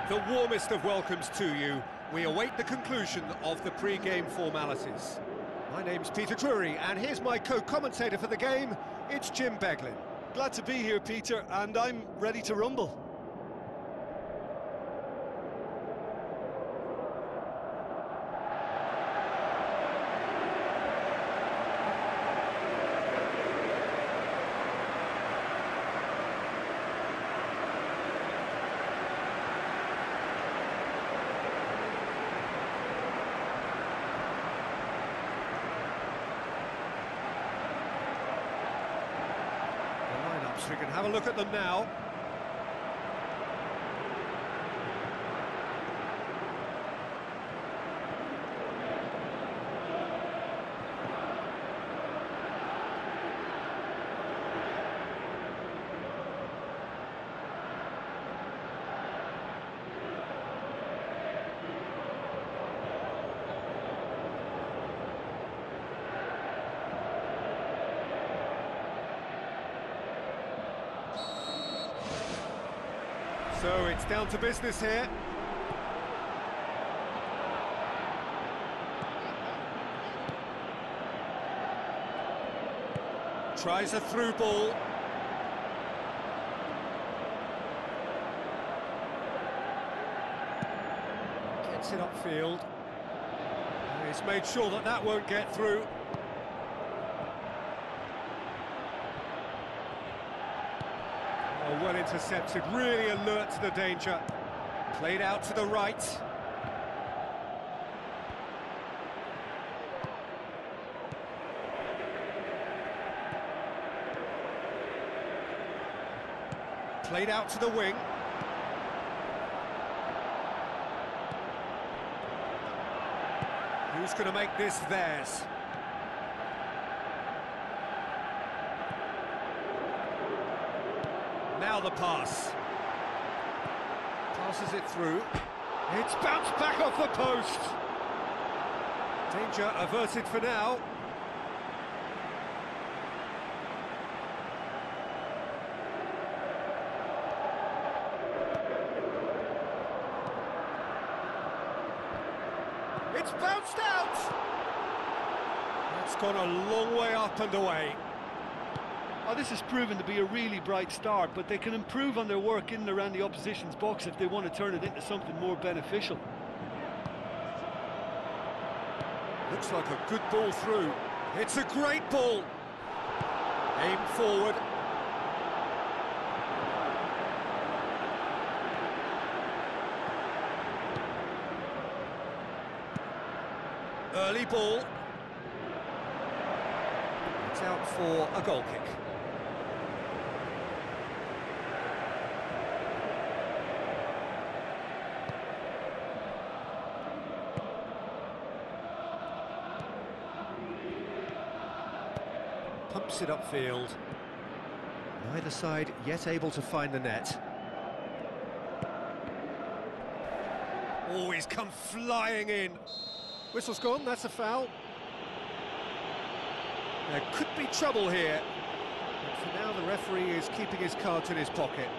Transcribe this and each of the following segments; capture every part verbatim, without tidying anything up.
The warmest of welcomes to you. We await the conclusion of the pre-game formalities. My name's Peter Drury, and here's my co-commentator for the game. It's Jim Beglin. Glad to be here, Peter, and I'm ready to rumble. We can have a look at them now. So it's down to business here. Tries a through ball. Gets it upfield. He's made sure that that won't get through. Oh, well intercepted, really alert to the danger. Played out to the right. Played out to the wing. Who's going to make this theirs? Now the pass. Passes it through. It's bounced back off the post. Danger averted for now. It's bounced out. It's gone a long way up and away. Oh, this has proven to be a really bright start, but they can improve on their work in and around the opposition's box if they want to turn it into something more beneficial. Looks like a good ball through. It's a great ball. Aim forward. Early ball. It's out for a goal kick. Pumps it upfield. Neither side yet able to find the net. Oh, he's come flying in. Whistle's gone, that's a foul. There could be trouble here. But for now, the referee is keeping his cards in his pocket.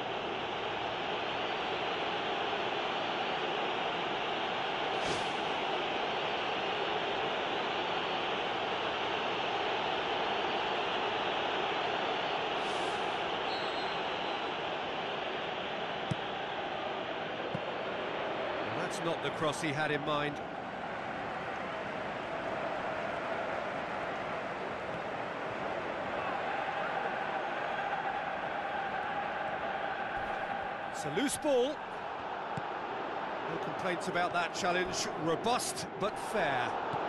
That's not the cross he had in mind. It's a loose ball. No complaints about that challenge. Robust but fair.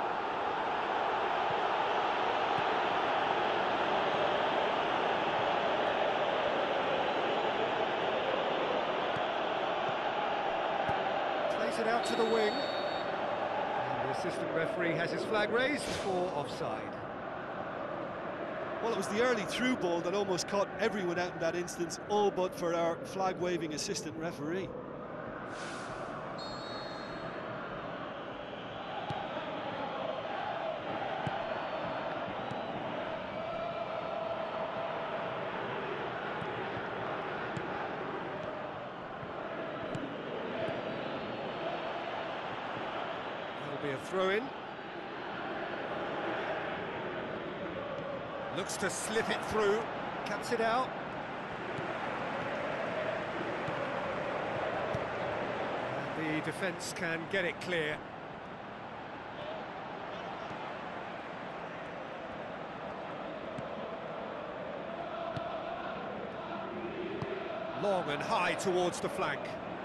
It out to the wing, and the assistant referee has his flag raised for offside. Well, it was the early through ball that almost caught everyone out in that instance, all but for our flag-waving assistant referee. Be a throw-in. Looks to slip it through, cuts it out. And the defence can get it clear. Long and high towards the flank.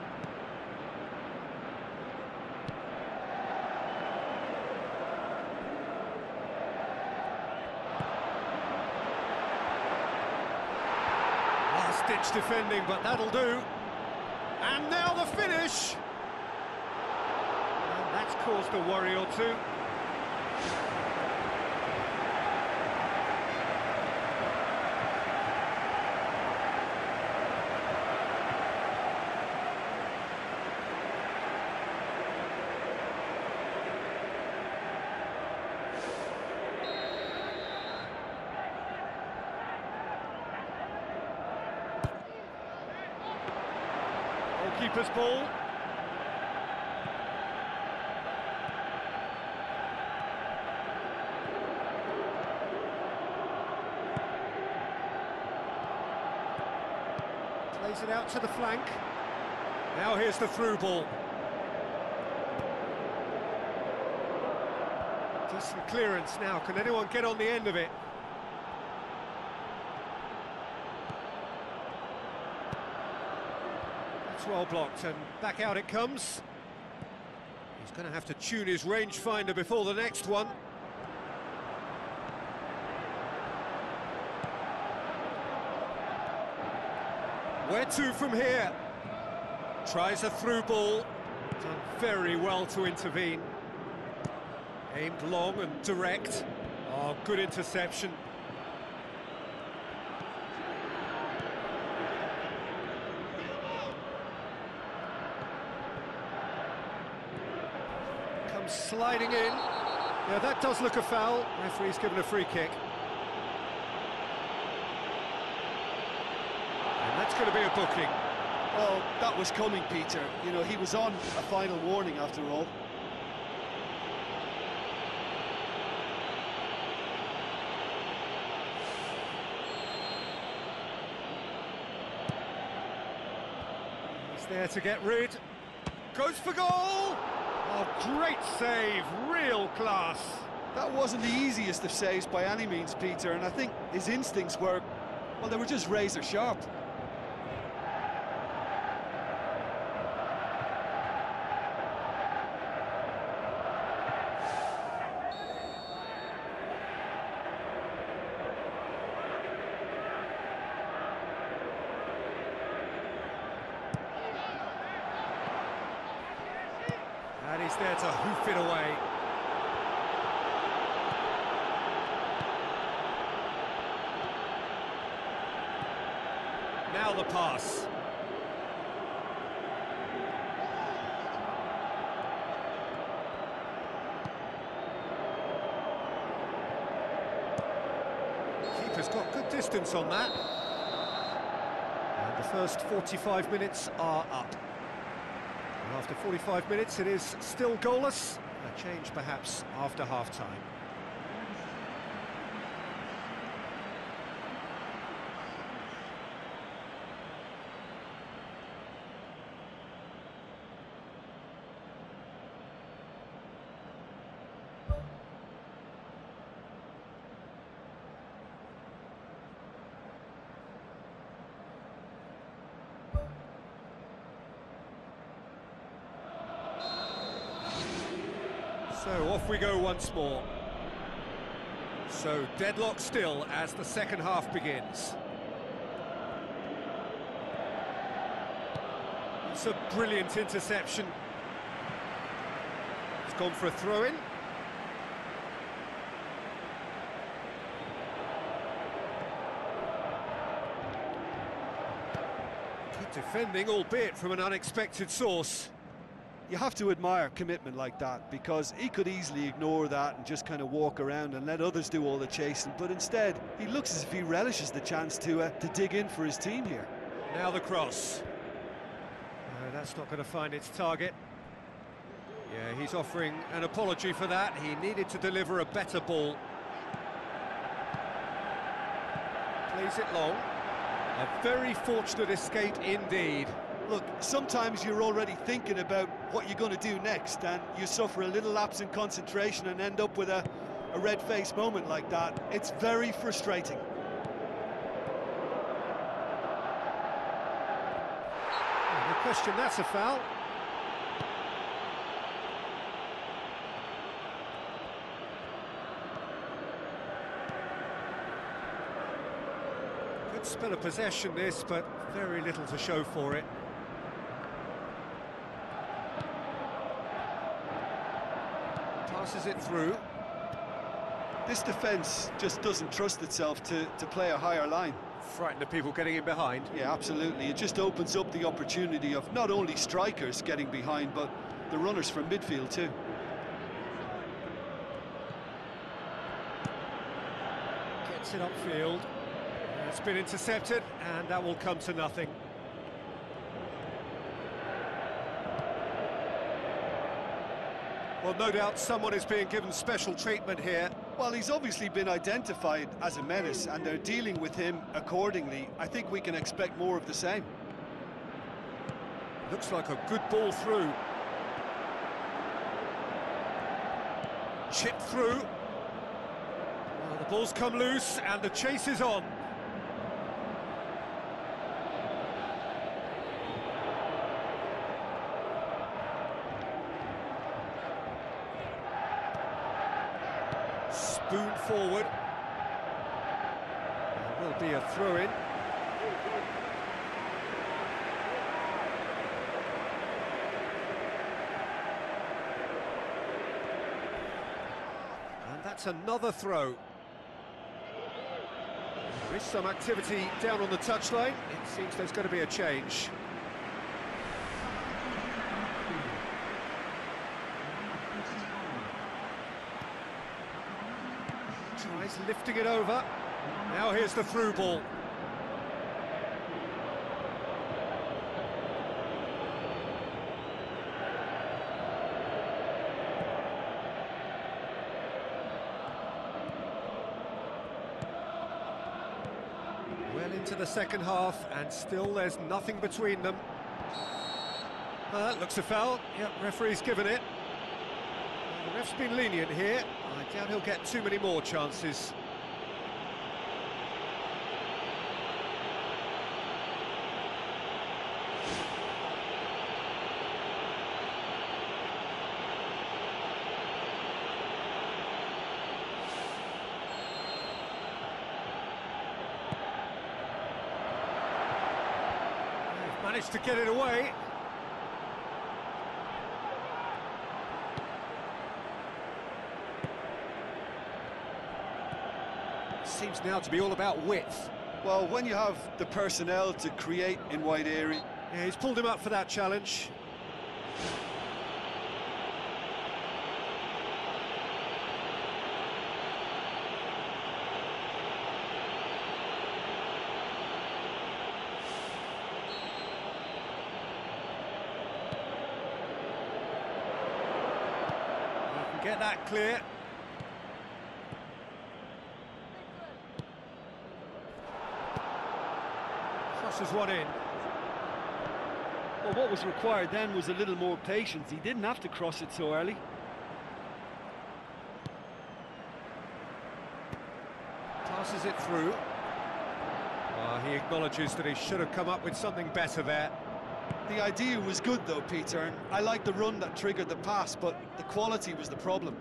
Last-ditch defending, but that'll do. And now the finish! And that's caused a worry or two. Keeper's ball. Plays it out to the flank. Now here's the through ball. Decent clearance now. Can anyone get on the end of it? Well blocked, and back out it comes. He's going to have to tune his rangefinder before the next one. Where to from here? Tries a through ball. Done very well to intervene. Aimed long and direct. Oh, good interception. Sliding in. Yeah, that does look a foul. Referee's given a free kick. And that's going to be a booking. Well, that was coming, Peter. You know, he was on a final warning after all. He's there to get rid. Goes for goal! Oh, great save, real class. That wasn't the easiest of saves by any means, Peter, and I think his instincts were, well, they were just razor sharp. And he's there to hoof it away. Now the pass. Keeper's got good distance on that. And the first forty-five minutes are up. And after forty-five minutes, it is still goalless. A change, perhaps, after half-time. So off we go once more. So deadlock still as the second half begins. It's a brilliant interception. It's gone for a throw-in. Good defending, albeit from an unexpected source. You have to admire commitment like that, because he could easily ignore that and just kind of walk around and let others do all the chasing, but instead he looks as if he relishes the chance to uh, to dig in for his team here. Now the cross. No, that's not going to find its target. Yeah, he's offering an apology for that. He needed to deliver a better ball. Plays it long. A very fortunate escape indeed. Look, sometimes you're already thinking about what you're going to do next, and you suffer a little lapse in concentration and end up with a, a red-faced moment like that. It's very frustrating. No question, that's a foul. Good spell of possession this, but very little to show for it. Passes it through. This defence just doesn't trust itself to, to play a higher line. Frightened of people getting in behind. Yeah, absolutely. It just opens up the opportunity of not only strikers getting behind, but the runners from midfield too. Gets it upfield. It's been intercepted, and that will come to nothing. Well, no doubt someone is being given special treatment here. Well, he's obviously been identified as a menace, and they're dealing with him accordingly. I think we can expect more of the same. Looks like a good ball through. Chip through. Well, the ball's come loose, and the chase is on. Spoon forward. There will be a throw-in. And that's another throw. There is some activity down on the touchline. It seems there's going to be a change. Tries lifting it over. Now here's the through ball. Well into the second half, and still there's nothing between them. Uh, that looks a foul. Yep, referee's given it. The ref's been lenient here. I doubt he'll get too many more chances. They've managed to get it away. Seems now to be all about width. Well, when you have the personnel to create in wide area... Yeah, he's pulled him up for that challenge. He can get that clear. Crosses one in. Well, what was required then was a little more patience. He didn't have to cross it so early. Passes it through. Well, he acknowledges that he should have come up with something better there. The idea was good though, Peter, and I like the run that triggered the pass, but the quality was the problem.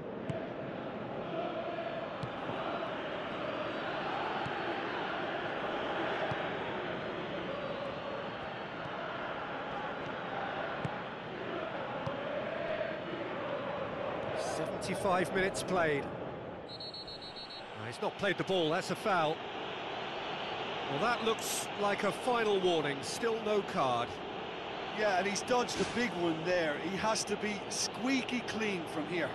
seventy-five minutes played. No, he's not played the ball, that's a foul. Well, that looks like a final warning, still no card. Yeah, and he's dodged a big one there. He has to be squeaky clean from here.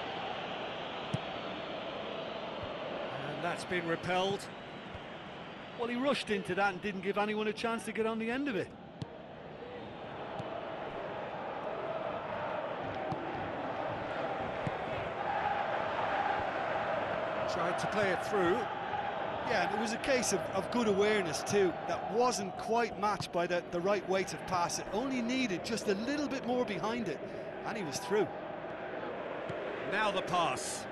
And that's been repelled. Well, he rushed into that and didn't give anyone a chance to get on the end of it. Tried to play it through. Yeah, and it was a case of, of good awareness too. That wasn't quite matched by the, the right weight of pass. It only needed just a little bit more behind it, and he was through. Now the pass.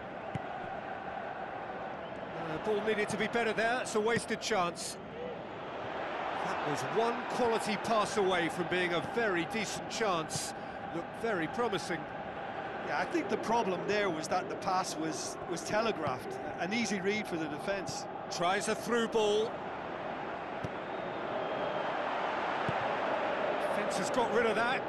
Uh, ball needed to be better there. It's a wasted chance. That was one quality pass away from being a very decent chance. Looked very promising. Yeah, I think the problem there was that the pass was, was telegraphed. An easy read for the defence. Tries a through ball. Defence has got rid of that.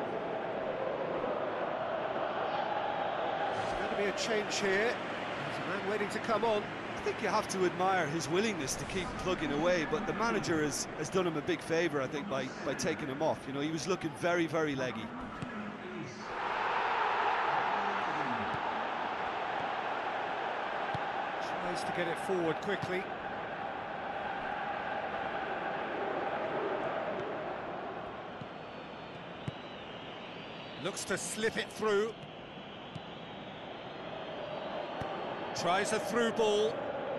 There's going to be a change here. There's a man waiting to come on. I think you have to admire his willingness to keep plugging away, but the manager has, has done him a big favour, I think, by, by taking him off. You know, he was looking very, very leggy. Tries to get it forward quickly. Looks to slip it through. Tries a through ball.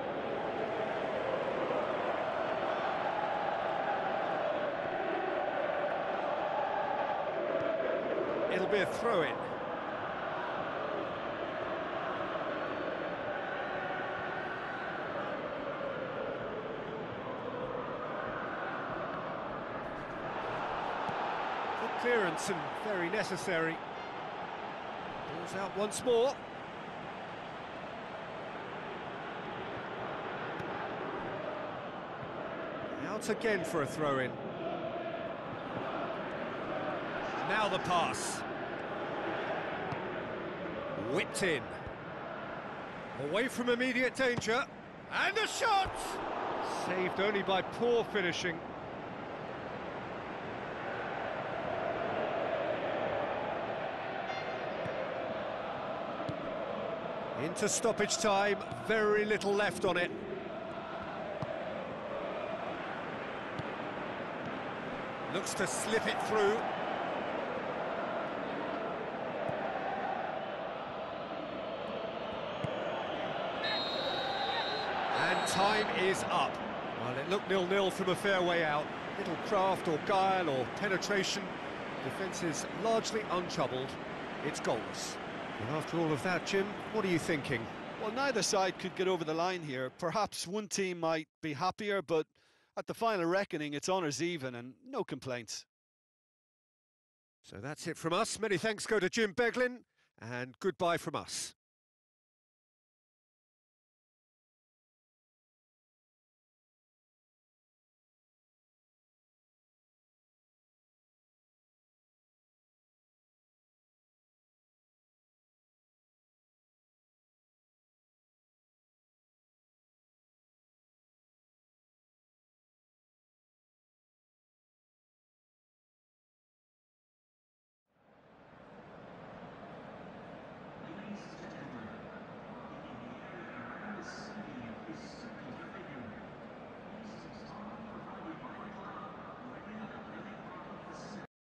It'll be a throw-in. Good clearance and very necessary. Ball's out once more. Out again for a throw-in. Now the pass. Whipped in. Away from immediate danger. And a shot! Saved only by poor finishing. Into stoppage time, very little left on it. Looks to slip it through. And time is up. Well, it looked nil nil from a fair way out. Little craft or guile or penetration. Defence is largely untroubled. It's goalless. And after all of that, Jim, what are you thinking? Well, neither side could get over the line here. Perhaps one team might be happier, but at the final reckoning, it's honours even and no complaints. So that's it from us. Many thanks go to Jim Beglin, and goodbye from us.